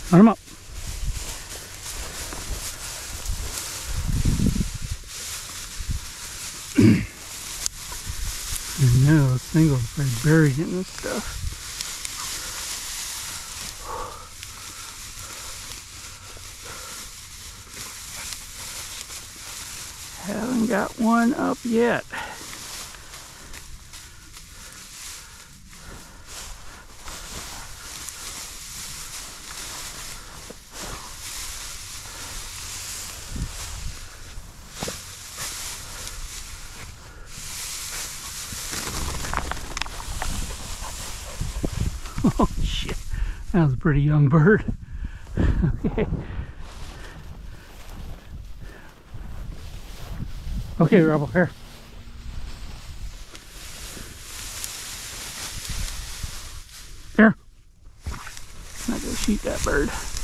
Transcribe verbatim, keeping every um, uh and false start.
Let him up. I know, this thing was probably buried in this stuff. Haven't got one up yet. Oh shit, that was a pretty young bird. Okay. Okay, Rebel, here. Here. I'm not gonna shoot that bird.